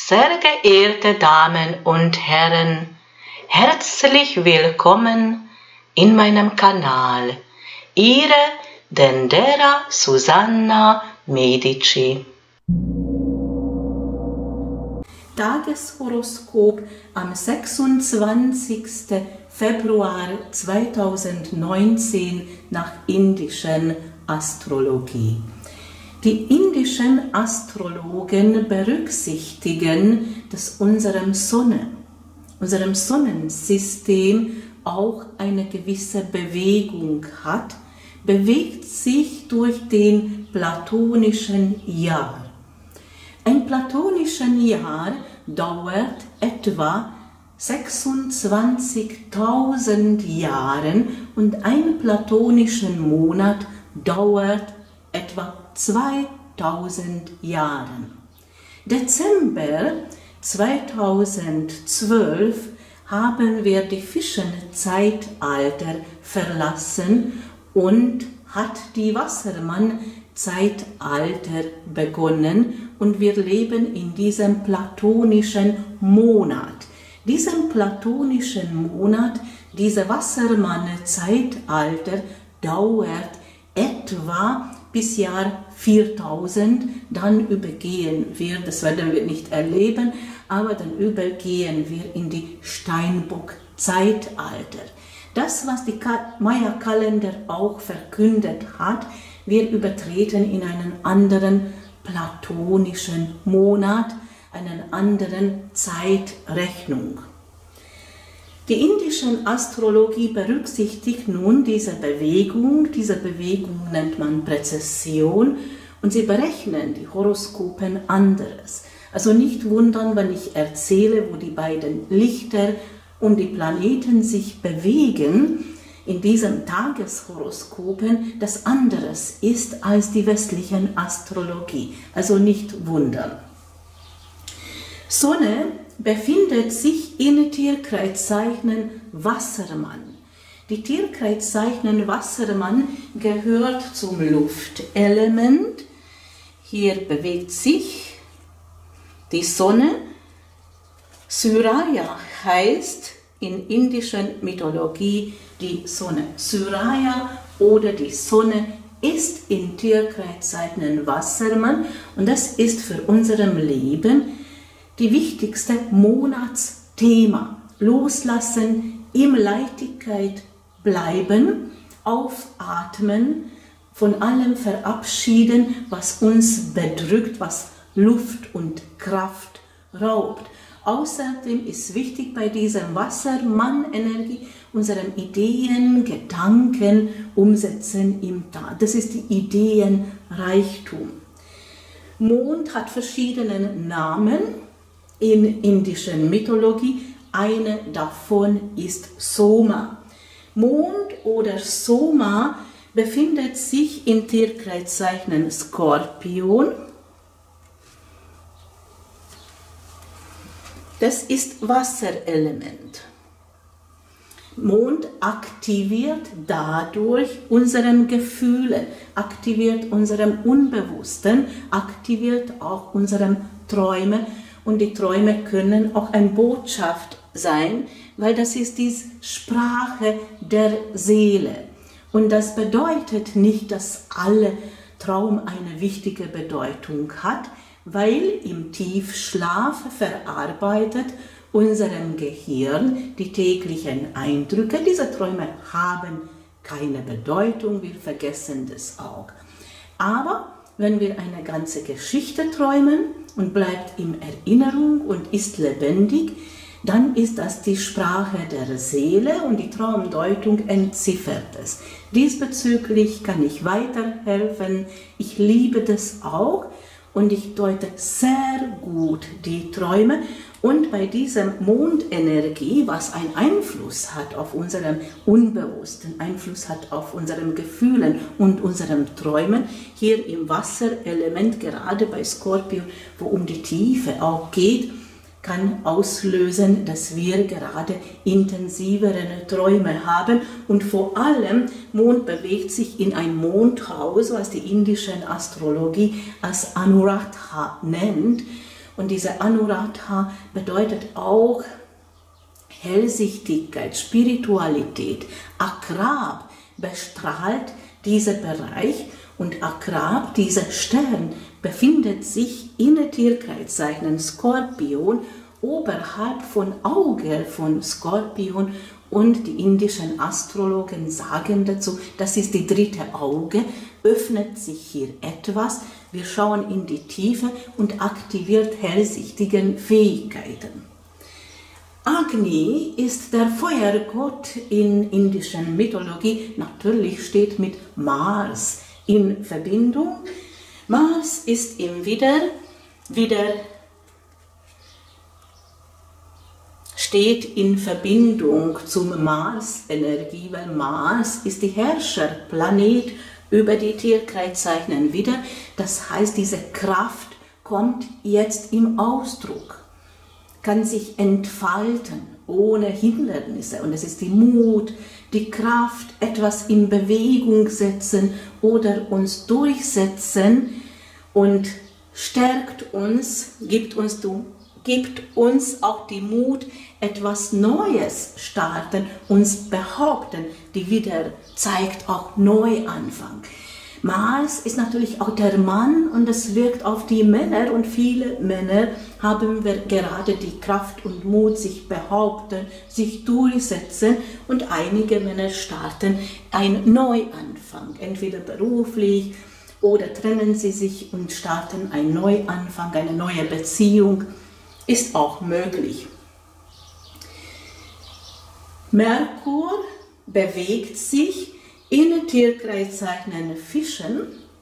Sehr geehrte Damen und Herren, herzlich willkommen in meinem Kanal. Ihre Dendera Susanna Medici. Tageshoroskop am 26. Februar 2019 nach indischen Astrologie. Die indischen Astrologen berücksichtigen, dass unserem Sonnensystem auch eine gewisse Bewegung hat, bewegt sich durch den platonischen Jahr. Ein platonisches Jahr dauert etwa 26.000 Jahre und ein platonischer Monat dauert etwa 2000 Jahre. Dezember 2012 haben wir die Fischenzeitalter verlassen und hat die Wassermann-Zeitalter begonnen und wir leben in diesem platonischen Monat. Diesen platonischen Monat, dieser Wassermann-Zeitalter dauert etwa bis Jahr 4000, dann übergehen wir, das werden wir nicht erleben, aber dann übergehen wir in die Steinbock-Zeitalter. Das, was die Maya-Kalender auch verkündet hat, wir übertreten in einen anderen platonischen Monat, einen anderen Zeitrechnung. Die indische Astrologie berücksichtigt nun diese Bewegung nennt man Präzession und sie berechnen die Horoskopen anderes. Also nicht wundern, wenn ich erzähle, wo die beiden Lichter und die Planeten sich bewegen in diesen Tageshoroskopen, das anderes ist als die westliche Astrologie. Also nicht wundern. Sonne befindet sich in Tierkreiszeichen Wassermann. Die Tierkreiszeichen Wassermann gehört zum Luftelement. Hier bewegt sich die Sonne. Surya heißt in indischer Mythologie die Sonne. Surya oder die Sonne ist in Tierkreiszeichen Wassermann und das ist für unser Leben die wichtigste Monatsthema. Loslassen, in Leichtigkeit bleiben, aufatmen, von allem verabschieden, was uns bedrückt, was Luft und Kraft raubt. Außerdem ist wichtig bei dieser Wassermann-Energie unsere Ideen, Gedanken umsetzen im Tag. Das ist die Ideenreichtum. Mond hat verschiedene Namen in indischer Mythologie. Eine davon ist Soma. Mond oder Soma befindet sich in Tierkreiszeichen Skorpion. Das ist Wasserelement. Mond aktiviert dadurch unsere Gefühle, aktiviert unserem Unbewussten, aktiviert auch unsere Träume. Und die Träume können auch eine Botschaft sein, weil das ist die Sprache der Seele. Und das bedeutet nicht, dass alle Traum eine wichtige Bedeutung hat, weil im Tiefschlaf verarbeitet unserem Gehirn die täglichen Eindrücke. Diese Träume haben keine Bedeutung, wir vergessen das auch. Aber wenn wir eine ganze Geschichte träumen und bleibt in Erinnerung und ist lebendig, dann ist das die Sprache der Seele und die Traumdeutung entziffert es. Diesbezüglich kann ich weiterhelfen. Ich liebe das auch und ich deute sehr gut die Träume. Und bei dieser Mondenergie, was einen Einfluss hat auf unserem Unbewussten, Einfluss hat auf unseren Gefühlen und unseren Träumen, hier im Wasserelement, gerade bei Skorpion, wo um die Tiefe auch geht, kann auslösen, dass wir gerade intensivere Träume haben und vor allem Mond bewegt sich in ein Mondhaus, was die indische Astrologie als Anuradha nennt Und diese Anuradha bedeutet auch Hellsichtigkeit, Spiritualität. Akrab bestrahlt diesen Bereich und Akrab, dieser Stern, befindet sich in der Tierkreiszeichen Skorpion, oberhalb von Auge von Skorpion, und die indischen Astrologen sagen dazu, das ist die dritte Auge, öffnet sich hier etwas, wir schauen in die Tiefe und aktiviert hellsichtige Fähigkeiten. Agni ist der Feuergott in indischer Mythologie, natürlich steht mit Mars in Verbindung. Mars ist im Widder steht in Verbindung zum Mars-Energie, weil Mars ist die Herrscherplanet über die Tierkreiszeichen Widder. Das heißt, diese Kraft kommt jetzt im Ausdruck, kann sich entfalten ohne Hindernisse. Und es ist die Mut, die Kraft, etwas in Bewegung setzen oder uns durchsetzen und stärkt uns, gibt uns auch die Mut, etwas Neues starten, uns behaupten. Die Widder zeigt auch Neuanfang. Mars ist natürlich auch der Mann und das wirkt auf die Männer, und viele Männer haben gerade die Kraft und Mut, sich behaupten, sich durchsetzen, und einige Männer starten einen Neuanfang, entweder beruflich oder trennen sie sich und starten einen Neuanfang, eine neue Beziehung, ist auch möglich. Merkur bewegt sich in den Tierkreiszeichen Fischen.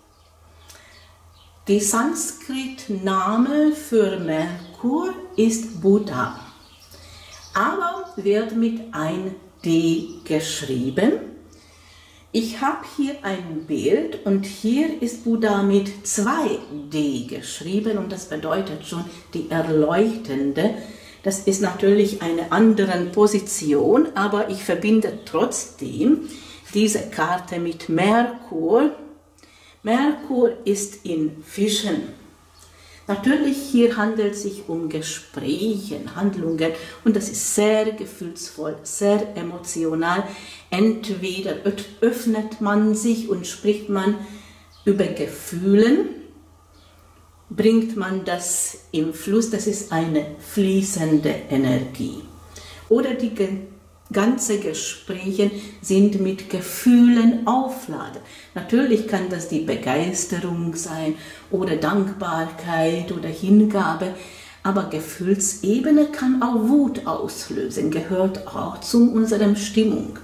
Der Sanskrit-Name für Merkur ist Buddha, aber wird mit ein D geschrieben. Ich habe hier ein Bild und hier ist Buddha mit 2 D geschrieben, und das bedeutet schon die Erleuchtende. Das ist natürlich eine andere Position, aber ich verbinde trotzdem diese Karte mit Merkur. Merkur ist in Fischen. Natürlich hier handelt es sich um Gespräche, Handlungen, und das ist sehr gefühlsvoll, sehr emotional. Entweder öffnet man sich und spricht man über Gefühle, bringt man das im Fluss, das ist eine fließende Energie. Oder die ganze Gespräche sind mit Gefühlen aufladen. Natürlich kann das die Begeisterung sein oder Dankbarkeit oder Hingabe, aber Gefühlsebene kann auch Wut auslösen, gehört auch zu unserer Stimmung.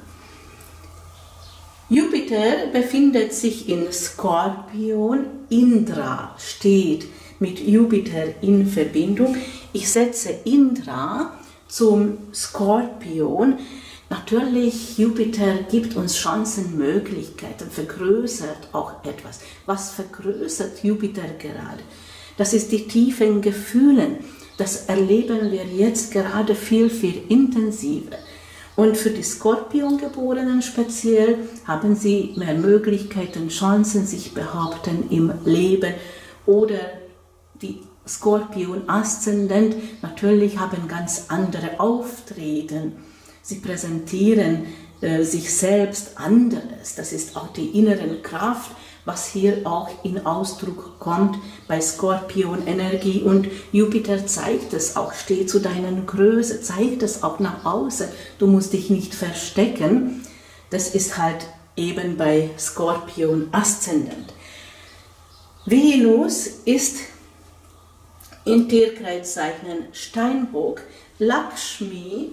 Jupiter befindet sich in Skorpion, Indra steht mit Jupiter in Verbindung. Ich setze Indra zum Skorpion. Natürlich, Jupiter gibt uns Chancen, Möglichkeiten, vergrößert auch etwas. Was vergrößert Jupiter gerade? Das ist die tiefen Gefühle. Das erleben wir jetzt gerade viel, viel intensiver. Und für die Skorpiongeborenen speziell haben sie mehr Möglichkeiten, Chancen, sich behaupten im Leben. Oder die Skorpion-Aszendent natürlich haben ganz andere Auftreten. Sie präsentieren sich selbst anderes. Das ist auch die innere Kraft, was hier auch in Ausdruck kommt bei Skorpion-Energie. Und Jupiter zeigt es auch, steh zu deiner Größe, zeigt es auch nach außen. Du musst dich nicht verstecken. Das ist halt eben bei Skorpion-Aszendent. Venus ist in Tierkreiszeichen Steinbock. Lakshmi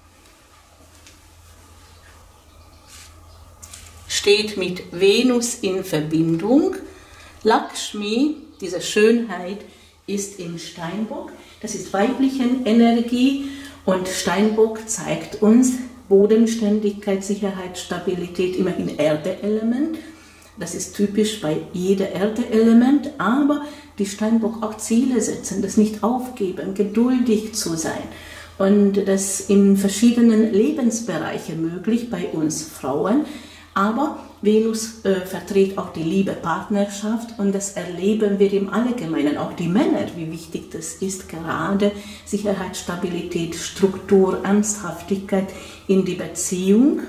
steht mit Venus in Verbindung. Lakshmi, diese Schönheit, ist im Steinbock. Das ist weibliche Energie, und Steinbock zeigt uns Bodenständigkeit, Sicherheit, Stabilität, immerhin Erdeelement. Das ist typisch bei jedem Erdeelement, aber die Steinbock auch Ziele setzen, das nicht aufgeben, geduldig zu sein. Und das in verschiedenen Lebensbereichen möglich bei uns Frauen, Aber Venus vertritt auch die Liebe, Partnerschaft und das erleben wir im Allgemeinen, auch die Männer, wie wichtig das ist, gerade Sicherheit, Stabilität, Struktur, Ernsthaftigkeit in die Beziehung.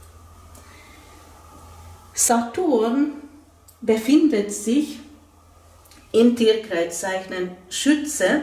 Saturn befindet sich im Tierkreiszeichen Schütze.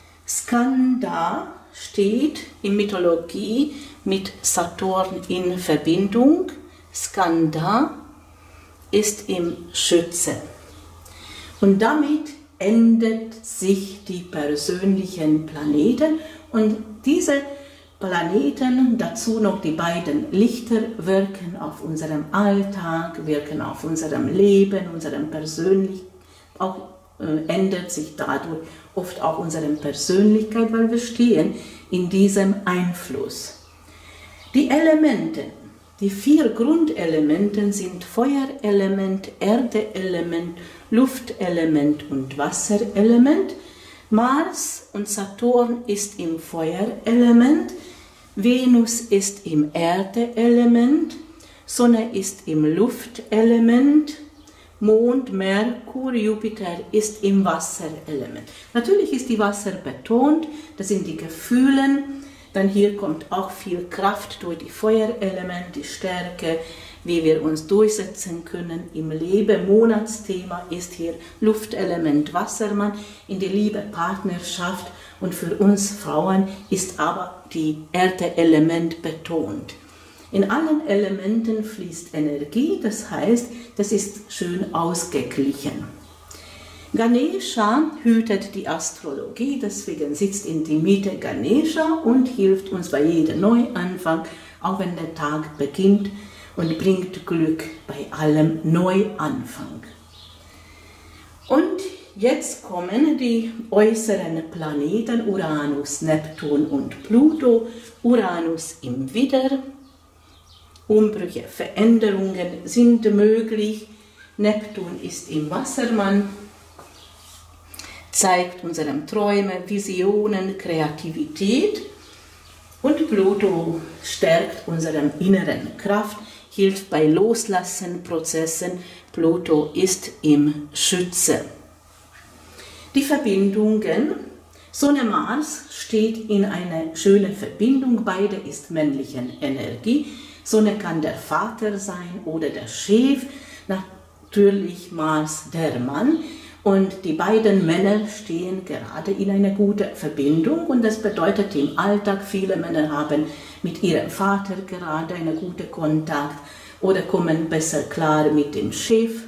Skanda steht in Mythologie mit Saturn in Verbindung. Skanda ist im Schütze. Und damit ändert sich die persönlichen Planeten und diese Planeten, dazu noch die beiden Lichter, wirken auf unserem Alltag, wirken auf unserem Leben, unserem persönlichen, auch ändert sich dadurch oft auch unsere Persönlichkeit, weil wir stehen in diesem Einfluss. Die Elemente, die 4 Grundelemente sind Feuerelement, Erdeelement, Luftelement und Wasserelement. Mars und Saturn ist im Feuerelement, Venus ist im Erdeelement, Sonne ist im Luftelement, Mond, Merkur, Jupiter ist im Wasserelement. Natürlich ist die Wasser betont, das sind die Gefühle, dann hier kommt auch viel Kraft durch die Feuerelement, die Stärke, wie wir uns durchsetzen können im Leben. Monatsthema ist hier Luftelement, Wassermann, in der Liebe, Partnerschaft und für uns Frauen ist aber die Erdeelement betont. In allen Elementen fließt Energie, das heißt, das ist schön ausgeglichen. Ganesha hütet die Astrologie, deswegen sitzt in der Mitte Ganesha und hilft uns bei jedem Neuanfang, auch wenn der Tag beginnt, und bringt Glück bei allem Neuanfang. Und jetzt kommen die äußeren Planeten, Uranus, Neptun und Pluto. Uranus im Widder. Umbrüche, Veränderungen sind möglich. Neptun ist im Wassermann, zeigt unsere Träume, Visionen, Kreativität. Und Pluto stärkt unsere inneren Kraft, hilft bei Loslassen-Prozessen. Pluto ist im Schütze. Die Verbindungen. Sonne Mars steht in einer schönen Verbindung, beide ist männliche Energie. Sonne kann der Vater sein oder der Chef, natürlich Mars der Mann. Und die beiden Männer stehen gerade in einer guten Verbindung und das bedeutet im Alltag, viele Männer haben mit ihrem Vater gerade einen guten Kontakt oder kommen besser klar mit dem Chef.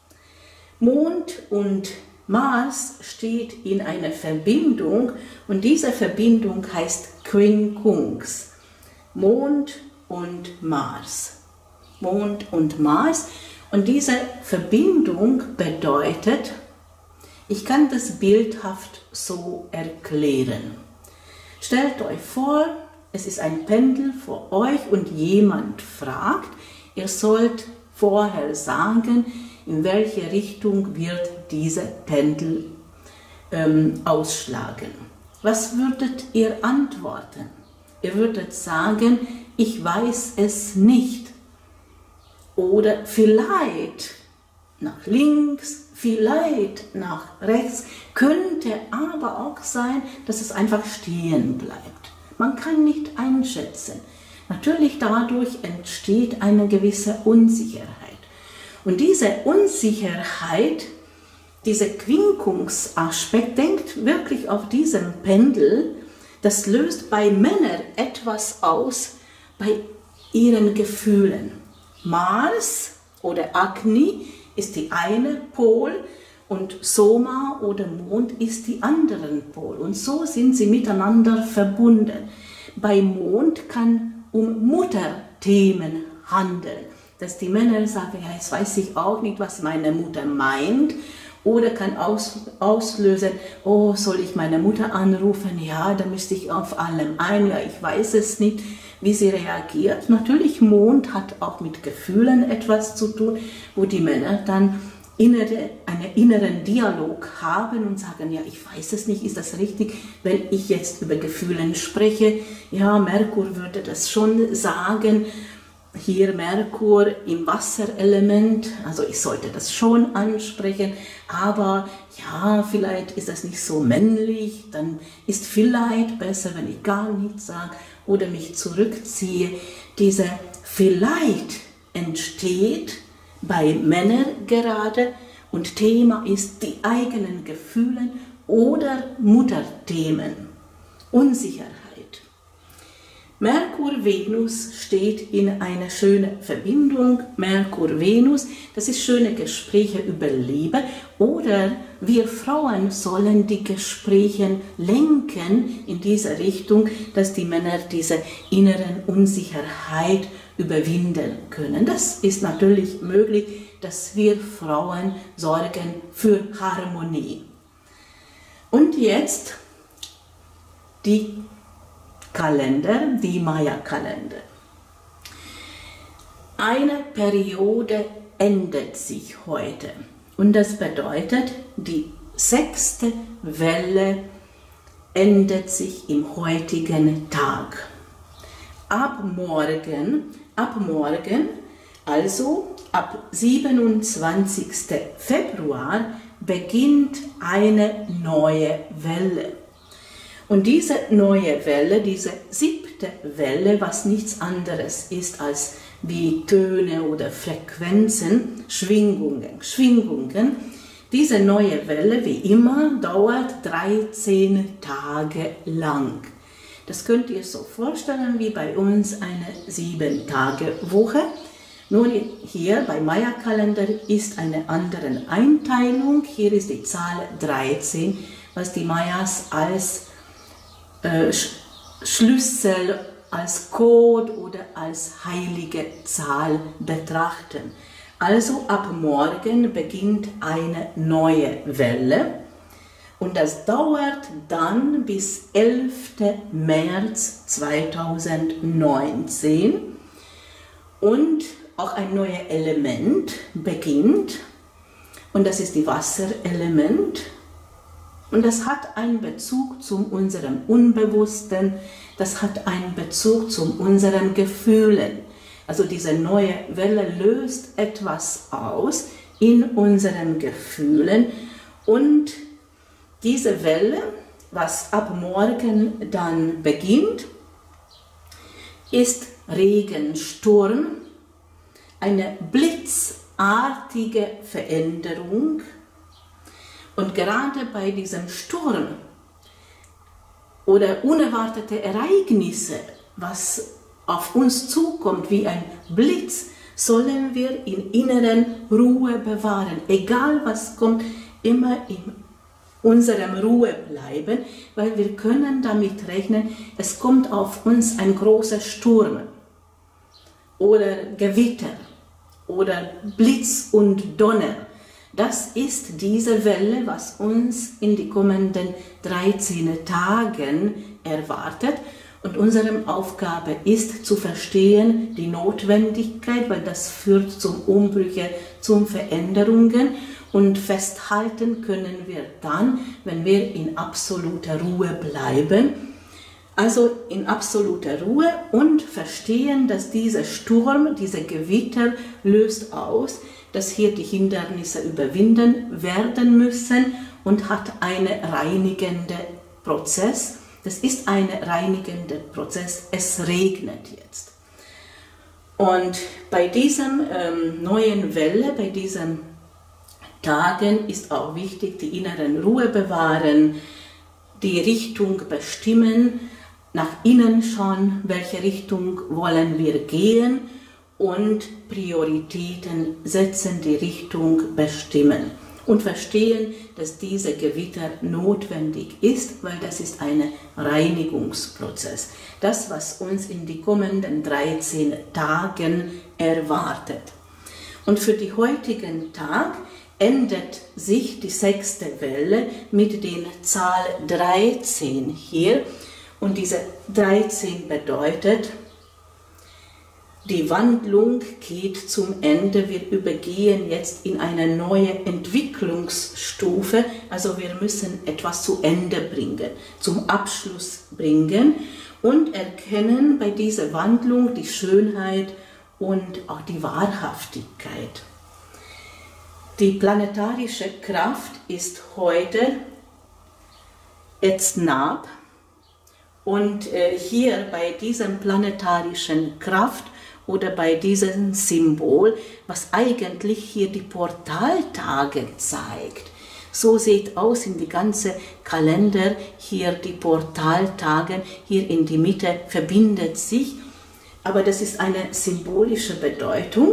Mond und Mars steht in einer Verbindung und diese Verbindung heißt Quincunx. Mond und Mars. Mond und Mars. Und diese Verbindung bedeutet, ich kann das bildhaft so erklären. Stellt euch vor, es ist ein Pendel vor euch und jemand fragt, ihr sollt vorher sagen, in welche Richtung wird diese Pendel ausschlagen. Was würdet ihr antworten? Ihr würdet sagen, ich weiß es nicht. Oder vielleicht nach links, vielleicht nach rechts, könnte aber auch sein, dass es einfach stehen bleibt. Man kann nicht einschätzen. Natürlich dadurch entsteht eine gewisse Unsicherheit. Und diese Unsicherheit, dieser Quincunx-Aspekt, denkt wirklich auf diesem Pendel, das löst bei Männern etwas aus, bei ihren Gefühlen. Mars oder Agni ist die eine Pol und Soma oder Mond ist die andere Pol. Und so sind sie miteinander verbunden. Bei Mond kann um Mutterthemen handeln. Dass die Männer sagen, ja, jetzt weiß ich auch nicht, was meine Mutter meint. Oder kann auslösen, oh, soll ich meine Mutter anrufen? Ja, da müsste ich auf allem ein. Ja, ich weiß es nicht, wie sie reagiert. Natürlich, Mond hat auch mit Gefühlen etwas zu tun, wo die Männer dann einen inneren Dialog haben und sagen, ja, ich weiß es nicht, ist das richtig, wenn ich jetzt über Gefühle spreche? Ja, Merkur würde das schon sagen. hier Merkur im Wasserelement, also ich sollte das schon ansprechen, aber ja, vielleicht ist das nicht so männlich, dann ist vielleicht besser, wenn ich gar nichts sage oder mich zurückziehe. Diese vielleicht entsteht bei Männern gerade und Thema ist die eigenen Gefühle oder Mutterthemen, Unsicherheit. Merkur-Venus steht in einer schönen Verbindung. Merkur-Venus, das ist schöne Gespräche über Liebe. Oder wir Frauen sollen die Gespräche lenken in diese Richtung, dass die Männer diese inneren Unsicherheit überwinden können. Das ist natürlich möglich, dass wir Frauen sorgen für Harmonie. Und jetzt die Kalender, die Maya-Kalender. Eine Periode ändert sich heute und das bedeutet, die 6. Welle ändert sich im heutigen Tag. Ab morgen, also ab 27. Februar, beginnt eine neue Welle. Und diese neue Welle, diese 7. Welle, was nichts anderes ist als wie Töne oder Frequenzen, Schwingungen, diese neue Welle, wie immer, dauert 13 Tage lang. Das könnt ihr so vorstellen wie bei uns eine 7-Tage-Woche. Nur hier bei Maya-Kalender ist eine andere Einteilung. Hier ist die Zahl 13, was die Mayas als Schlüssel, als Code oder als heilige Zahl betrachten. Also ab morgen beginnt eine neue Welle und das dauert dann bis 11. März 2019 und auch ein neues Element beginnt und das ist das Wasserelement. Und das hat einen Bezug zu unserem Unbewussten, das hat einen Bezug zu unseren Gefühlen. Also diese neue Welle löst etwas aus in unseren Gefühlen und diese Welle, was ab morgen dann beginnt, ist Regensturm, eine blitzartige Veränderung. Und gerade bei diesem Sturm oder unerwartete Ereignisse, was auf uns zukommt wie ein Blitz, sollen wir in inneren Ruhe bewahren. Egal was kommt, immer in unserem Ruhe bleiben, weil wir können damit rechnen, es kommt auf uns ein großer Sturm oder Gewitter oder Blitz und Donner. Das ist diese Welle, was uns in die kommenden 13 Tagen erwartet. Und unsere Aufgabe ist zu verstehen die Notwendigkeit, weil das führt zum Umbrüche, zum Veränderungen. Und festhalten können wir dann, wenn wir in absoluter Ruhe bleiben. Also in absoluter Ruhe und verstehen, dass dieser Sturm, dieser Gewitter löst aus, dass hier die Hindernisse überwinden werden müssen und hat einen reinigenden Prozess. Das ist ein reinigender Prozess. Es regnet jetzt. Und bei diesem neuen Welle, bei diesen Tagen ist auch wichtig, die inneren Ruhe bewahren, die Richtung bestimmen, nach innen schauen, welche Richtung wollen wir gehen und Prioritäten setzen, die Richtung bestimmen und verstehen, dass dieser Gewitter notwendig ist, weil das ist ein Reinigungsprozess. Das, was uns in die kommenden 13 Tagen erwartet. Und für den heutigen Tag ändert sich die 6. Welle mit der Zahl 13 hier. Und diese 13 bedeutet, die Wandlung geht zum Ende, wir übergehen jetzt in eine neue Entwicklungsstufe, also wir müssen etwas zu Ende bringen, zum Abschluss bringen und erkennen bei dieser Wandlung die Schönheit und auch die Wahrhaftigkeit. Die planetarische Kraft ist heute Etznab und hier bei diesem planetarischen Kraft oder bei diesem Symbol, was eigentlich hier die Portaltage zeigt. So sieht aus in die ganze Kalender, hier die Portaltage, hier in die Mitte verbindet sich, aber das ist eine symbolische Bedeutung.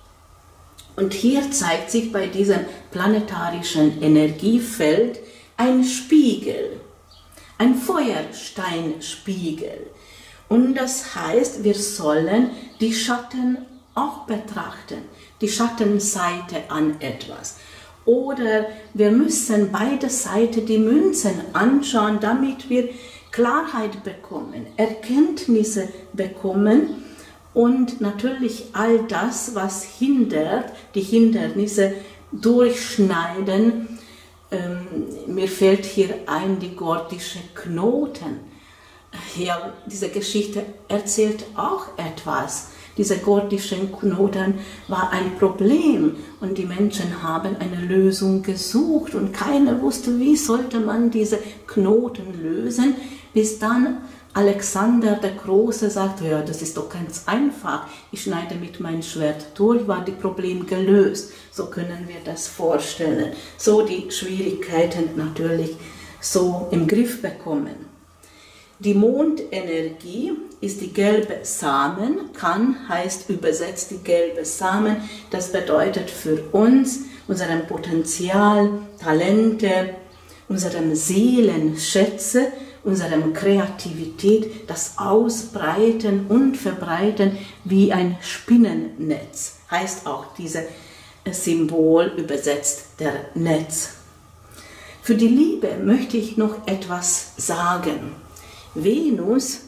Und hier zeigt sich bei diesem planetarischen Energiefeld ein Spiegel, ein Feuersteinspiegel. Und das heißt, wir sollen die Schatten auch betrachten, die Schattenseite an etwas. Oder wir müssen beide Seiten die Münzen anschauen, damit wir Klarheit bekommen, Erkenntnisse bekommen und natürlich all das, was hindert, die Hindernisse durchschneiden. Mir fällt hier ein die gordische Knoten. Ja, diese Geschichte erzählt auch etwas. Diese gordischen Knoten war ein Problem und die Menschen haben eine Lösung gesucht und keiner wusste, wie sollte man diese Knoten lösen, bis dann Alexander der Große sagte, ja, das ist doch ganz einfach, ich schneide mit meinem Schwert durch, war das Problem gelöst. So können wir das vorstellen. So die Schwierigkeiten natürlich so im Griff bekommen. Die Mondenergie ist die gelbe Samen, heißt übersetzt die gelbe Samen. Das bedeutet für uns, unserem Potenzial, Talente, unserem Seelenschätze, unserem Kreativität, das Ausbreiten und Verbreiten wie ein Spinnennetz. Heißt auch dieses Symbol übersetzt der Netz. Für die Liebe möchte ich noch etwas sagen. Venus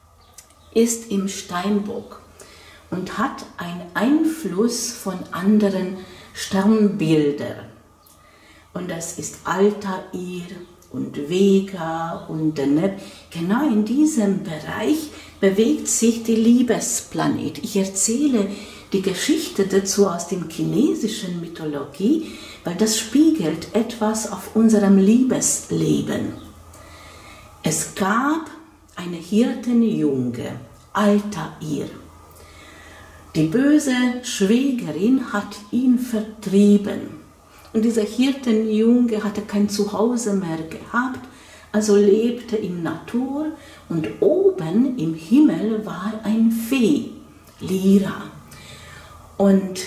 ist im Steinbock und hat einen Einfluss von anderen Sternbildern. Und das ist Altair und Vega und Deneb. Genau in diesem Bereich bewegt sich die Liebesplanet. Ich erzähle die Geschichte dazu aus der chinesischen Mythologie, weil das spiegelt etwas auf unserem Liebesleben. Es gab eine Hirtenjunge, Altair. Die böse Schwägerin hat ihn vertrieben. Und dieser Hirtenjunge hatte kein Zuhause mehr gehabt, also lebte in Natur und oben im Himmel war ein Fee, Lyra. Und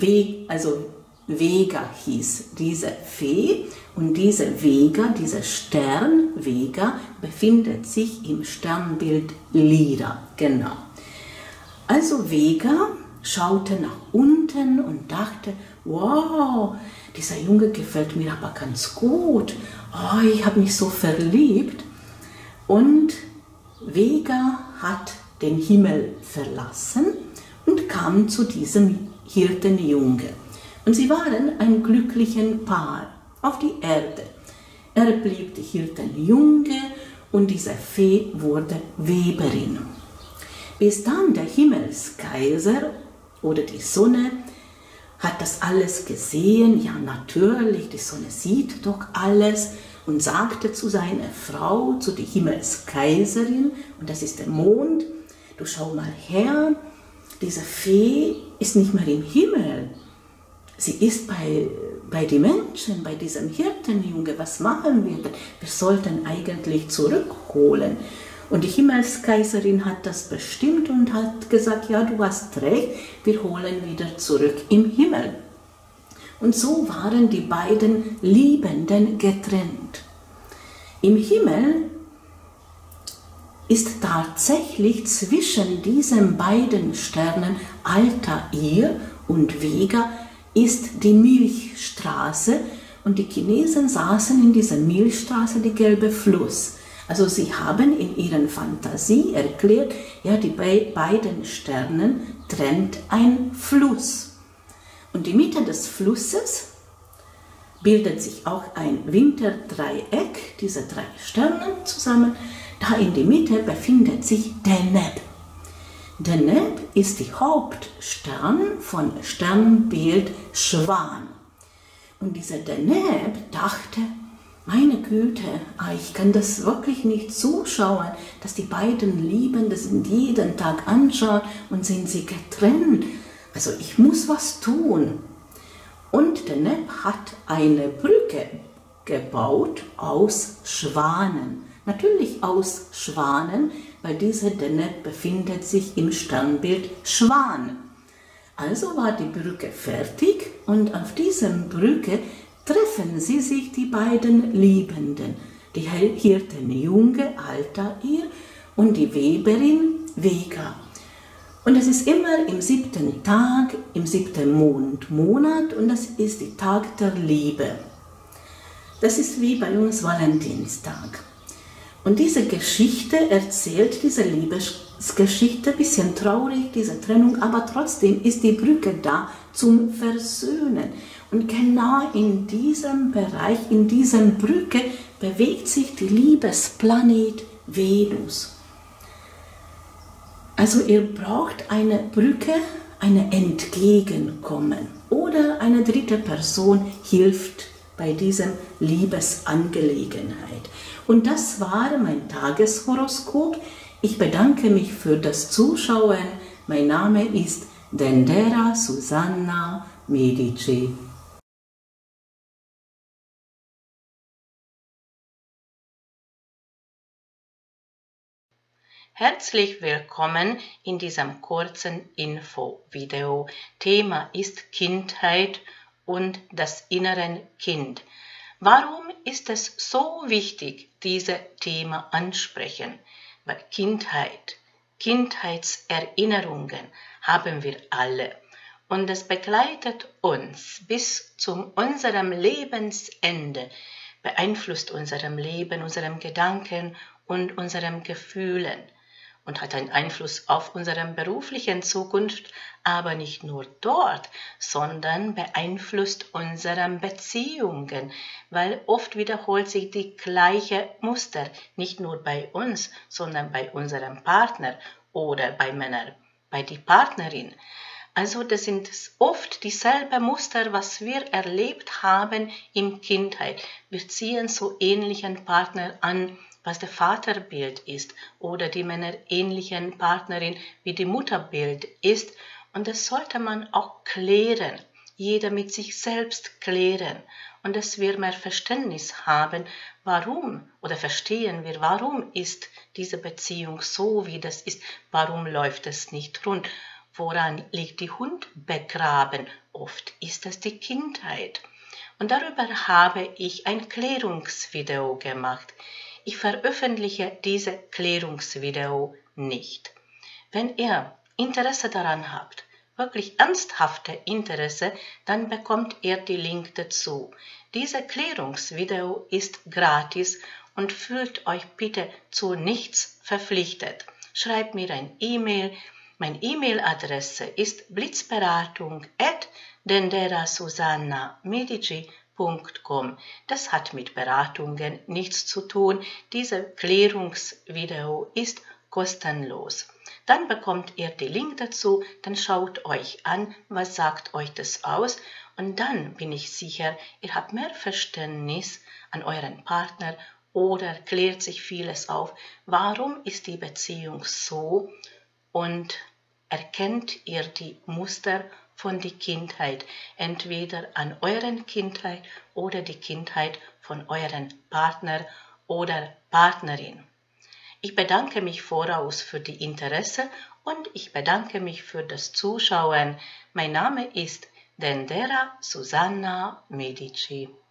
Vega hieß diese Fee und diese Vega, dieser Stern Vega, befindet sich im Sternbild Lyra, genau. Also Vega schaute nach unten und dachte, wow, dieser Junge gefällt mir aber ganz gut, oh, ich habe mich so verliebt. Und Vega hat den Himmel verlassen und kam zu diesem Hirtenjunge. Und sie waren ein glückliches Paar auf die Erde. Er blieb die Hirtenjunge und diese Fee wurde Weberin. Bis dann der Himmelskaiser oder die Sonne hat das alles gesehen. Ja, natürlich, die Sonne sieht doch alles und sagte zu seiner Frau, zu der Himmelskaiserin, und das ist der Mond, du schau mal her, diese Fee ist nicht mehr im Himmel. Sie ist bei den Menschen, bei diesem Hirtenjunge. Was machen wir denn? Wir sollten eigentlich zurückholen. Und die Himmelskaiserin hat das bestimmt und hat gesagt, ja, du hast recht, wir holen wieder zurück im Himmel. Und so waren die beiden Liebenden getrennt. Im Himmel ist tatsächlich zwischen diesen beiden Sternen, Altair und Vega, ist die Milchstraße und die Chinesen saßen in dieser Milchstraße, die gelbe Fluss. Also sie haben in ihrer Fantasie erklärt, ja, die beiden Sternen trennt ein Fluss. Und die Mitte des Flusses bildet sich auch ein Winterdreieck, diese drei Sterne zusammen. Da in der Mitte befindet sich Deneb. Deneb ist die Hauptstern von Sternbild Schwan. Und dieser Deneb dachte, meine Güte, ich kann das wirklich nicht zuschauen, dass die beiden Liebenden jeden Tag anschauen und sind sie getrennt. Also ich muss was tun. Und Deneb hat eine Brücke gebaut aus Schwanen. Natürlich aus Schwanen, weil dieser Deneb befindet sich im Sternbild Schwan. Also war die Brücke fertig und auf dieser Brücke treffen sie sich, die beiden Liebenden, die Hirtin Junge, Altair, und die Weberin Vega. Und es ist immer im 7. Tag, im 7. Monat, und das ist der Tag der Liebe. Das ist wie bei uns Valentinstag. Und diese Geschichte erzählt, diese Liebesgeschichte, ein bisschen traurig, diese Trennung, aber trotzdem ist die Brücke da zum Versöhnen. Und genau in diesem Bereich, in dieser Brücke, bewegt sich die Liebesplanet Venus. Also ihr braucht eine Brücke, ein Entgegenkommen oder eine dritte Person hilft bei dieser Liebesangelegenheit. Und das war mein Tageshoroskop. Ich bedanke mich für das Zuschauen. Mein Name ist Dendera Susanna Medici. Herzlich willkommen in diesem kurzen Info-Video. Thema ist Kindheit und das innere Kind. Warum ist es so wichtig, dieses Thema ansprechen? Weil Kindheitserinnerungen haben wir alle und es begleitet uns bis zu unserem Lebensende, beeinflusst unserem Leben, unserem Gedanken und unserem Gefühlen und hat einen Einfluss auf unsere berufliche Zukunft, aber nicht nur dort, sondern beeinflusst unsere Beziehungen, weil oft wiederholt sich die gleiche Muster, nicht nur bei uns, sondern bei unserem Partner oder bei Männern, bei der Partnerin. Also das sind oft dieselben Muster, was wir erlebt haben in Kindheit. Wir ziehen so ähnlichen Partner an, was der Vaterbild ist oder die männerähnlichen Partnerin wie die Mutterbild ist. Und das sollte man auch klären, jeder mit sich selbst klären. Und dass wir mehr Verständnis haben, warum oder verstehen wir, warum ist diese Beziehung so, wie das ist, warum läuft es nicht rund, woran liegt die Hund begraben, oft ist es die Kindheit. Und darüber habe ich ein Klärungsvideo gemacht. Ich veröffentliche diese Klärungsvideo nicht. Wenn ihr Interesse daran habt, wirklich ernsthafte Interesse, dann bekommt ihr die Link dazu. Diese Klärungsvideo ist gratis und fühlt euch bitte zu nichts verpflichtet. Schreibt mir ein E-Mail. Meine E-Mail-Adresse ist blitzberatung@denderasusanna.medici.com. Das hat mit Beratungen nichts zu tun. Dieses Klärungsvideo ist kostenlos. Dann bekommt ihr den Link dazu, dann schaut euch an, was sagt euch das aus und dann bin ich sicher, ihr habt mehr Verständnis an euren Partner oder klärt sich vieles auf. Warum ist die Beziehung so? Und erkennt ihr die Muster von der Kindheit, entweder an euren Kindheit oder die Kindheit von euren Partner oder Partnerin. Ich bedanke mich voraus für die Interesse und ich bedanke mich für das Zuschauen. Mein Name ist Dendera Susanna Medici.